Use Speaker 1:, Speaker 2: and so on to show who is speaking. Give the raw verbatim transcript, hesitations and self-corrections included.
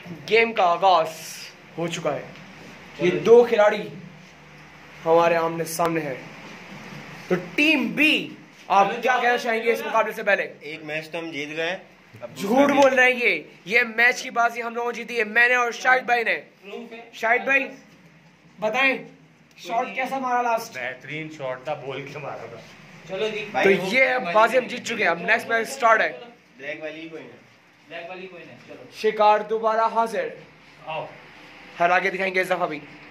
Speaker 1: Game का आगाज हो चुका है। ये दो खिलाड़ी हमारे आमने सामने हैं। तो टीम बी, आप क्या कहना चाहेंगे इस मुकाबले से पहले?
Speaker 2: एक मैच तो हम जीत गए।
Speaker 1: झूठ बोल रहे हैं ये ये मैच की बाजी हम लोगों ने जीती है, मैंने और शाहिद भाई ने। शाहिद भाई बताएं शॉट कैसा मारा? लास्ट
Speaker 3: बेहतरीन शॉट था, बोल के मारा था।
Speaker 1: चलो जी, तो ये अब बाजी हम जीत चुके हैं। अब नेक्स्ट मैच स्टार्ट है।
Speaker 2: ब्लैक वाली कोई नहीं,
Speaker 1: ब्लैक वाली कोई नहीं। चलो शिकार दोबारा हाजिर। आओ हरा के दिखाएंगे इस दफा भी।